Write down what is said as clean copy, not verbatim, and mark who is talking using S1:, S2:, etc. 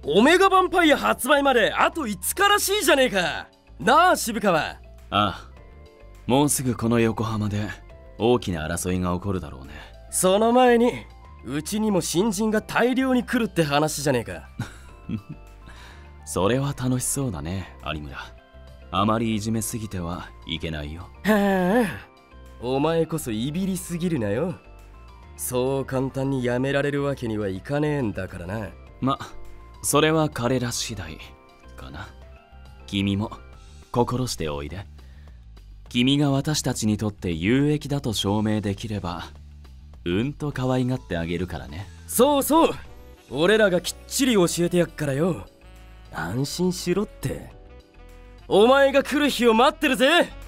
S1: オメガヴァンパイア発売まであと5日らしいじゃねえか。なあ渋川。
S2: ああ、もうすぐこの横浜で大きな争いが起こるだろうね。
S1: その前にうちにも新人が大量に来るって話じゃねえか。
S2: それは楽しそうだね有村。あまりいじめすぎてはいけないよ。
S1: はあ、お前こそいびりすぎるなよ。そう簡単にやめられるわけにはいかねえんだからな。
S2: ま、それは彼ら次第かな。君も心しておいで。君が私たちにとって有益だと証明できればうんと可愛がってあげるからね。
S1: そうそう、俺らがきっちり教えてやっからよ。安心しろって。お前が来る日を待ってるぜ。